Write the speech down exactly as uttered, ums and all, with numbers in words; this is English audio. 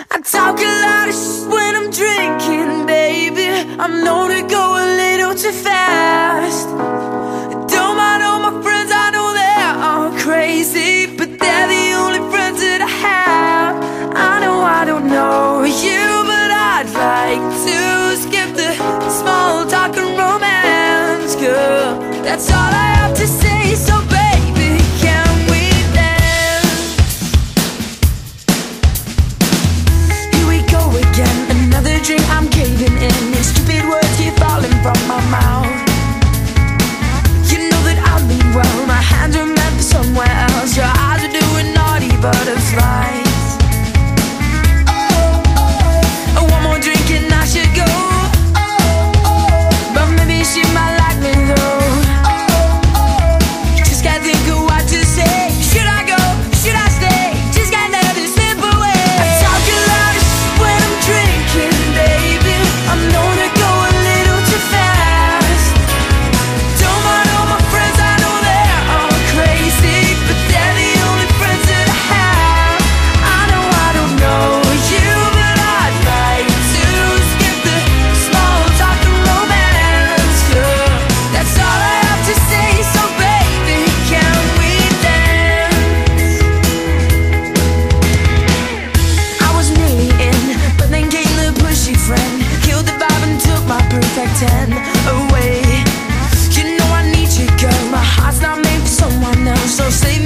I talk a lot of shit when I'm drinking, baby. I'm known to go a little too fast. Don't mind all my friends, I know they're all crazy, but they're the only friends that I have. I know I don't know you, but I'd like to skip the small talk and romance, girl. That's all I have to say, so baby, can we dance? Here we go again, another drink, I'm caving in. These stupid words keep falling from my mouth. You know that I mean well, my hands are meant for somewhere else. Your eyes are doing naughty butterflies. Oh, oh, one more drink and I should go. Oh, oh, but maybe she might like me though. Just can't think of what to say. Should I go? Should I stay? Just can't let it slip away. I talk a lot of shit when I'm drinking, baby. I'm known to go a little too fast. Don't mind all my friends, I know they're all crazy, but they're the only friends that I have. I know I don't know you, but I'd like to skip the small talk and romance, girl. That's all I have to say, so baby, can we dance? I was nearly in, but then came the pushy friend, killed the vibe and took my perfect ten away. You know I need you, girl. My heart's not made for someone else, so save